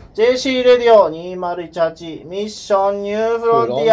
JC レディオ2018ミッションニューフロンティ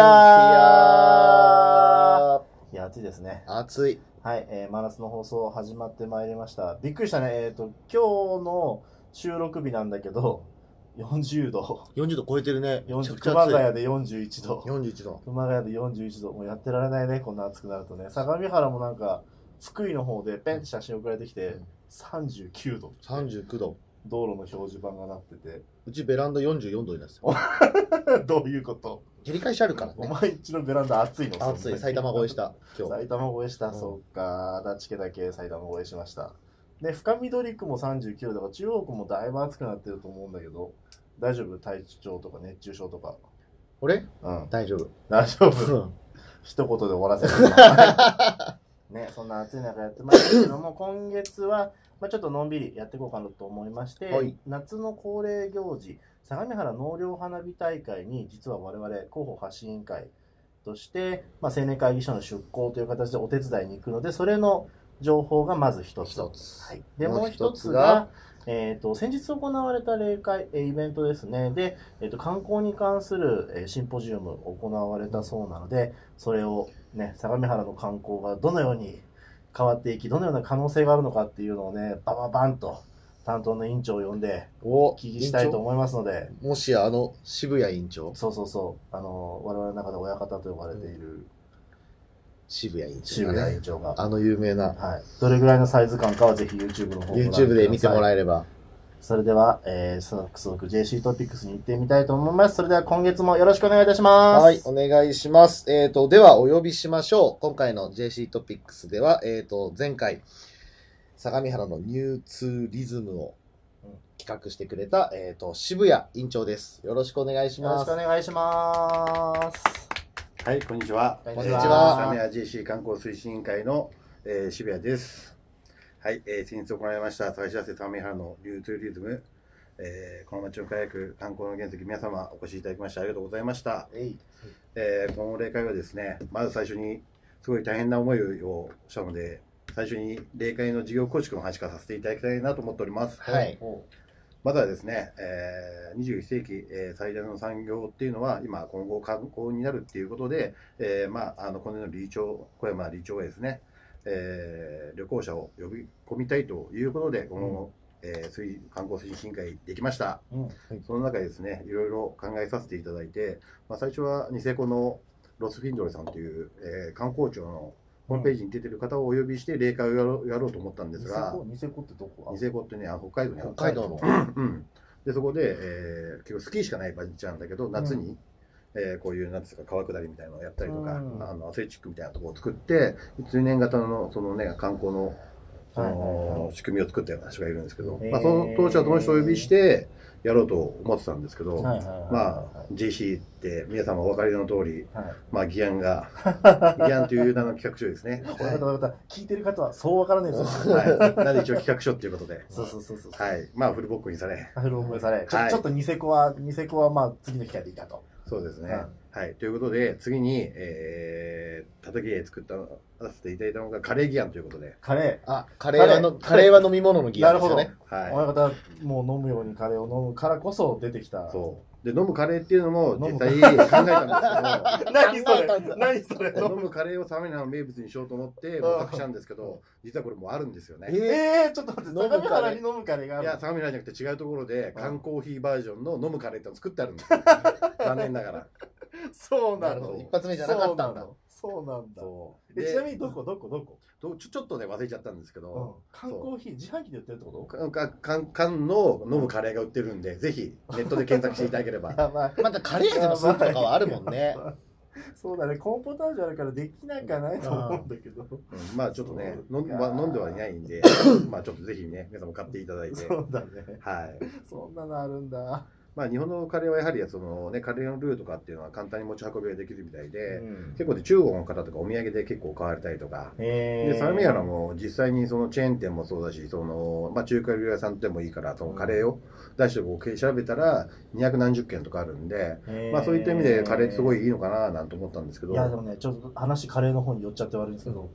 ア。いや、暑いですね。 暑い。 はい、真夏の放送始まってまいりました。びっくりしたね。今日の収録日なんだけど、40度。 40度超えてるね。 熊谷で41度。 41度。 熊谷で41度。もうやってられないね、こんな暑くなるとね。相模原もなんか、福井の方でペンって写真送られてきて、39度。 39度。 道路の表示板がなってて。 うちベランダ44度になってたよ。 どういうこと？ 照り返しあるからね。 お前んちのベランダ暑いの？ 暑い。埼玉越えした。 今日。埼玉越えした。そうか。足立家だけ埼玉越えしました。で、深緑区も39度だから、中央区もだいぶ暑くなってると思うんだけど、大丈夫？体調とか熱中症とか。 俺？ うん。 大丈夫。 大丈夫。一言で終わらせる。ね、そんな暑い中やってましたけども、今月は、ちょっとのんびりやっていこうかなと思いまして、はい、夏の恒例行事、相模原納涼花火大会に、実は我々、広報発信委員会として、青年会議所の出向という形でお手伝いに行くので、それの情報がまず一つ。はい、で、もう一つが、先日行われた例会、イベントですね。で、観光に関するシンポジウム行われたそうなので、それをね、相模原の観光がどのように変わっていき、どのような可能性があるのかっていうのをね、バンと担当の委員長を呼んでお聞きしたいと思いますので。 もしや渋谷委員長？ そう。我々の中で親方と呼ばれている、 渋谷委員長、 渋谷委員長が有名な、 はい、どれぐらいのサイズ感かはぜひ YouTube の方を YouTube で見てもらえれば。 それでは、早速 JC トピックスに行ってみたいと思います。それでは今月もよろしくお願いいたします。 はい、お願いします。ではお呼びしましょう。今回の JC トピックスでは、前回相模原のニューツーリズムを企画してくれた、渋谷委員長です。よろしくお願いします。 よろしくお願いします。 はい、こんにちは。 こんにちは。 相模原 JC 観光推進委員会の、渋谷です。はい、先日行われました探し出せ相模原のニューツーリズム、この街を輝く観光の原石、皆様お越しいただきましてありがとうございました。この例会はですね、まず最初にすごい大変な思いをしたので、最初に例会の事業構築の話からさせていただきたいなと思っております。 はい。 まずはですね、21世紀、最大の産業っていうのは今今後観光になるっていうことで、このような小山理事長はですね、旅行者を呼び込みたいということで、この、観光推進委員会できました。その中でですね、いろいろ考えさせていただいて、最初はニセコのロスフィンドレさんという、観光庁のホームページに出てる方をお呼びして例会をやろうと思ったんですが、 ニセコってどこ？ ニセコってね、北海道にある。 北海道の。 で、そこで、結構スキーしかない場所なんだけど、夏に、こういう、なんですか、川下りみたいなのをやったりとか、アスレチックみたいなところを作って、通年型の、そのね、観光の、仕組みを作ったような人がいるんですけど、その当初はその人をお呼びして、やろうと思ってたんですけど、JC って皆様お分かりの通り、議案という名の企画書ですね。 聞いてる方はそう分からないですよ。 なんで一応企画書っていうことで。 そう。 はい。フルボッコにされ。 フルボッコにされ。ちょっとニセコは次の機会でいたと。 そうですね。はい。ということで、次に、叩き絵作させていただいたのがカレー議案ということで。 カレーは飲み物の議案ですよね。 はい。親方もう飲むようにカレーを飲むからこそ出てきた。 そう。で、飲むカレーっていうのも実際考えたんですけど。 何それ飲むカレーを相模原の名物にしようと思って模索したんですけど、実はこれもあるんですよね。 ちょっと待って、相模原に飲むカレーがある。 いや、相模原じゃなくて違うところで缶コーヒーバージョンの飲むカレーってのを作ってあるんですよ。残念ながら。 そうなの。 一発目じゃなかったんだ。 そうなんだ。ちなみにどこちょっとね、忘れちゃったんですけど。 缶コーヒー自販機で売ってるってこと？缶の飲むカレーが売ってるんで、ぜひネットで検索していただければ。 またカレー味のスープとかはあるもんね。 そうだね、コーンポタージュあるからできなくはないと思うんだけど。 ちょっとね、飲んではいないんで、ちょっとぜひね、皆さんも買っていただいて。 そうだね。 はい。 そんなのあるんだ。 日本のカレーはやはりその、ね、カレーのルーとかっていうのは簡単に持ち運びができるみたいで、結構中国の方とかお土産で結構買われたりとか、で相模原も実際にそのチェーン店もそうだし、その中華料理屋さんでもいいからそのカレーを出してこう調べたら200何十件とかあるんで、そういった意味でカレーってすごいいいのかななんて思ったんですけど。 いやでもね、ちょっと話カレーの方に寄っちゃって悪いんですけど、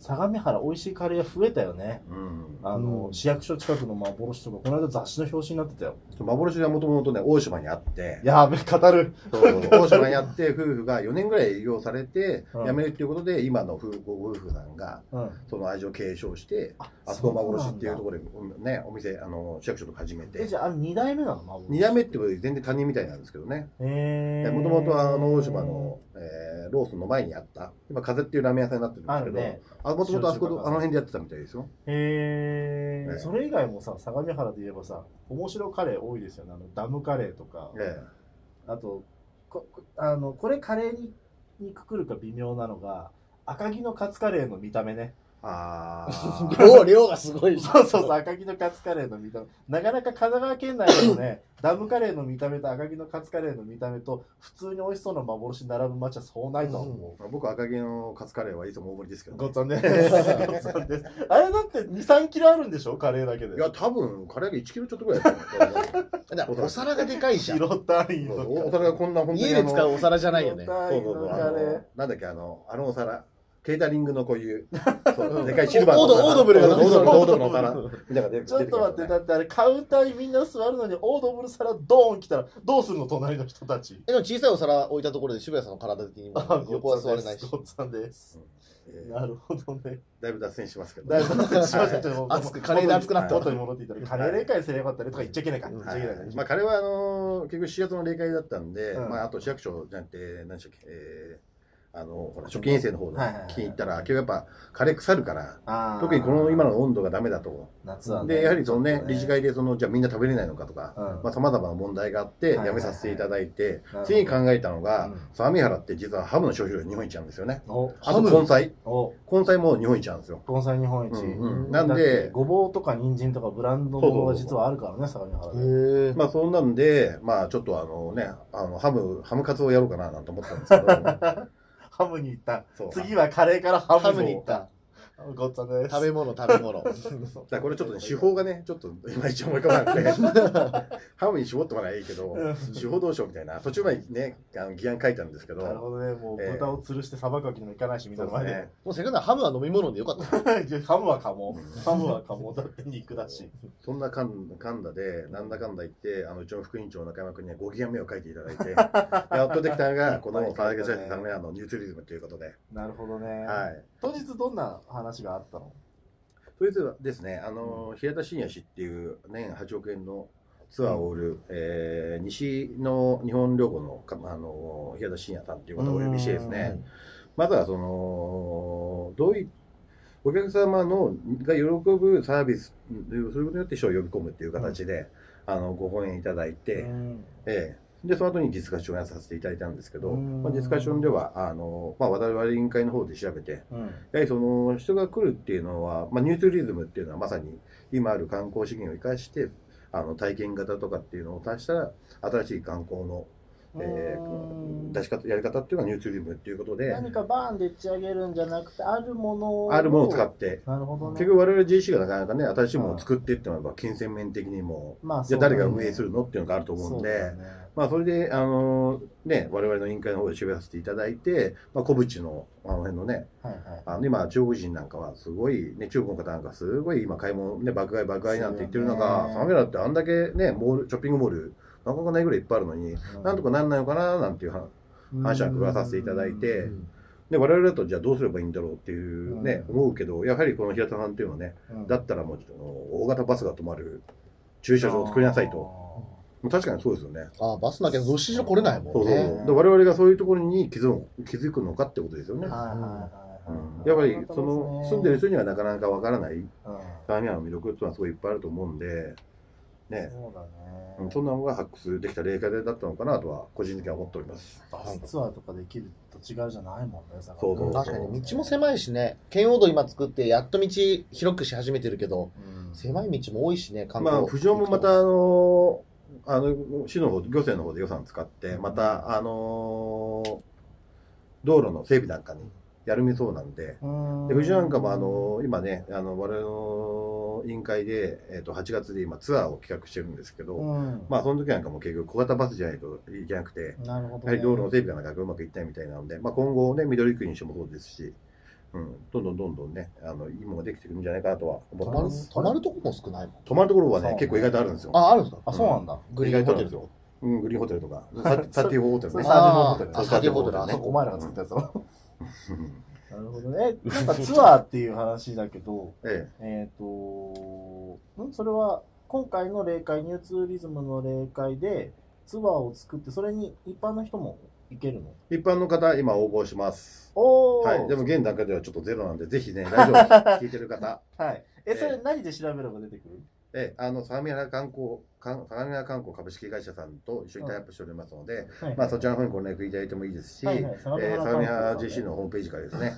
相模原美味しいカレー屋増えたよね。市役所近くの幻とか、この間雑誌の表紙になってたよ。 幻はもともとね、大島にあって。 やべ、語る。 大島にあって、夫婦が4年ぐらい営業されて、辞めるっていうことで、今のご夫婦さんが、その味を継承して、あそこ幻っていうところで、ね、お店、市役所とか始めて。 じゃあ、2代目なの ？2代目って全然他人みたいなんですけどね。もともとは大島の、ローソンの前にあった、今、風っていうラーメン屋さんになってるんですけど、もともとあそこ、あの辺でやってたみたいですよ。 それ以外もさ、相模原で言えばさ、面白カレー多いですよね。ダムカレーとか。あと、これカレーにくくるか微妙なのが、赤城のカツカレーの見た目ね。 量がすごい。 そうそうそう、赤城のカツカレーの見た目。なかなか神奈川県内でもね、ダムカレーの見た目と赤城のカツカレーの見た目と、普通に美味しそうな幻に並ぶ街はそうないと思う。 僕、赤城のカツカレーはいつも大盛りですけど、 ごっつぁんです。あれだって2、3キロあるんでしょカレーだけで。 いや、多分、カレーが1キロちょっとぐらいだったお皿がでかいじゃん。 白単位の。 お皿がこんな、本当に。 家で使うお皿じゃないよね。 なんだっけ、あのお皿。ケータリングのこういう、でかいシルバーのオードブルがオードブルの皿。 ちょっと待って、だってあれカウンターにみんな座るのにオードブル皿ドーン来たらどうするの隣の人たち。 でも小さいお皿置いたところで渋谷さんの体的に横は座れないし。 ごっつぁんです。なるほどね。 だいぶ脱線しますけど。 だいぶ脱線しましたけど。 カレーで熱くなった。 元に戻っていただカレー霊界すればよかったねとか言っちゃいけないか。 まあカレーは結局4月の霊界だったんで、まああと市役所じゃなくて、何でしたっけ、ほら、初期衛生の方で聞きに行ったら、結構やっぱ、カレー腐るから、特にこの今の温度がダメだと。 夏はで、やはりそのね、理事会でじゃあみんな食べれないのかとか、まあ様々な問題があって、やめさせていただいて、次に考えたのが、相模原って実はハムの消費量が日本一なんですよね。あと根菜。根菜も日本一なんですよ。 根菜日本一。 なんで、 ごぼうとか人参とかブランドものが実はあるからね、相模原で。 まあそんなんで、まあちょっとハムカツをやろうかななんて思ったんですけど、 ハムに行った。次はカレーからハムに行った。ごっつぁんです。 食べ物。だこれちょっとね、手法がね、ちょっといまいち思い浮かばなくて、ハムに絞ってもらえばいいけど、手法どうしようみたいな、途中までね、議案書いたんですけど。 なるほどね、もう豚を吊るしてさばくわけにもいかないし、みたいな前で。 もうせっかくハムは飲み物でよかった。 ハムはカモ。ハムはカモだって肉だし。 そんなかんだで、なんだかんだ言って、うちの副委員長中山君にはご議案目を書いていただいて、やっとできたのが、この川崎社長さんのニューツリズムということで。 なるほどね。 はい。 当日どんな話があったの？ それではですね、平田信也氏っていう年8億円のツアーを売る、西の日本旅行の平田信也さんっていう方をお呼びしてですね、まずはどういうお客様が喜ぶサービス、そういうことによって人を呼び込むっていう形で、ご講演いただいて、で、その後にディスカッションをやらさせていただいたんですけど、ディスカッションでは、我々委員会の方で調べて、やはりその人が来るっていうのは、ニューツーリズムっていうのはまさに今ある観光資源を生かして、体験型とかっていうのを足したら、新しい観光の、やり方っていうのがニューツーリズムっていうことで。 何かバーンで打ち上げるんじゃなくて、あるものを使って。 なるほどね。 結局我々 JC がなかなかね、新しいものを作ってっていうのは、金銭面的にも、じゃあ誰が運営するのっていうのがあると思うんで、それで、我々の委員会の方で調べさせていただいて、小渕の、辺のね、今、中国人なんかはすごい、ね、中国の方なんかすごい今買い物、ね、爆買いなんて言ってる中、相模原ってあんだけね、ショッピングモール、なかなかないぐらいいっぱいあるのに、なんとかなんないのかな、なんていう話は伺わさせていただいて、で、我々だとじゃあどうすればいいんだろうっていうね、思うけど、やはりこの平田さんっていうのはね、だったらもう大型バスが止まる駐車場を作りなさいと。確かにそうですよね。 バスだけどどうしても来れないもんね。 我々がそういうところに気づくのかってことですよね。やっぱり住んでる人にはなかなかわからない相模原の魅力っていうのはすごいいっぱいあると思うんで、ね、そんなのが発掘できた霊界だったのかなとは個人的には思っております。 バスツアーとかできると違うじゃないもんね。 確かに道も狭いしね、圏央道今作ってやっと道広くし始めてるけど、狭い道も多いしね。 浮上もまた市の方、行政の方で予算使って、また道路の整備なんかにやるみそうなんで、富士なんかも今ね、我々の委員会で、8月で今ツアーを企画してるんですけど、その時なんかも結局小型バスじゃないといけなくて、やはり道路の整備がなかなかうまくいってないみたいなので、今後ね、緑区にしてもそうですし、 どんどんね、いいものができてくるんじゃないかなとは思ってます。 泊まるとこも少ないもん。 泊まるところはね、結構意外とあるんですよ。 あ、あるんですか？ あ、そうなんだ。 グリーンホテルとか。 グリーンホテルとか。サティホテルね。 サティホテル。 サティホテル。 あそこお前らが作ったやつだろ。なるほどね。なんかツアーっていう話だけど、それは今回の例会、ニューツーリズムの例会でツアーを作って、それに一般の人も行けるの？ 一般の方、今応募します。はい。でも現段階ではちょっとゼロなんで、ぜひね、ラジオ聞いてる方。 はい。それ何で調べれば出てくる？ 相模原観光株式会社さんと一緒にタイアップしておりますので、まあそちらの方にご連絡いただいてもいいですし、相模原 JC のホームページからですね、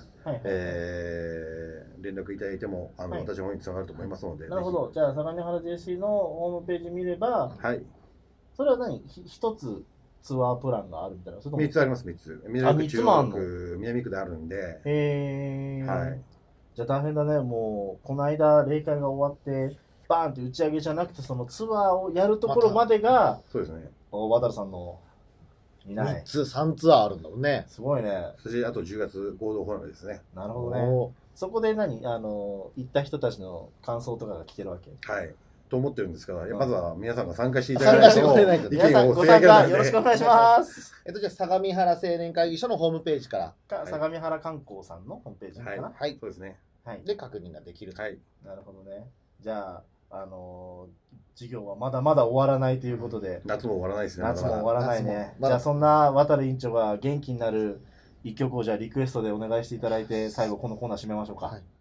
連絡いただいても私の方につながると思いますので。 なるほど。じゃあ相模原 JC のホームページ見れば、 はい。 それは一つツアープランがあるみたいな。 3つあります、3つ。南区であるんで。はい。 じゃあ大変だね。もうこの間例会が終わってバーンって打ち上げじゃなくて、そのツアーをやるところまでが、 そうですね。 渡さんの 3つ、3ツアーあるんだもんね。 すごいね。 そしてあと10月合同フォーラムですね。 なるほどね。そこで行った人たちの感想とかが聞けるわけ？ はい。と思ってるんですから、まずは皆さんが参加していただいて、 皆さんご参加よろしくお願いします。 じゃあ相模原青年会議所のホームページから。 相模原観光さんのホームページかな？ はい。そうですね。 はい。 で、確認ができる。 はい。 なるほどね。じゃあ、授業はまだまだ終わらないということで。 夏も終わらないですね。 夏も終わらないね。じゃあそんな渡委員長が元気になる一曲をじゃあリクエストでお願いしていただいて、最後このコーナー締めましょうか。はい。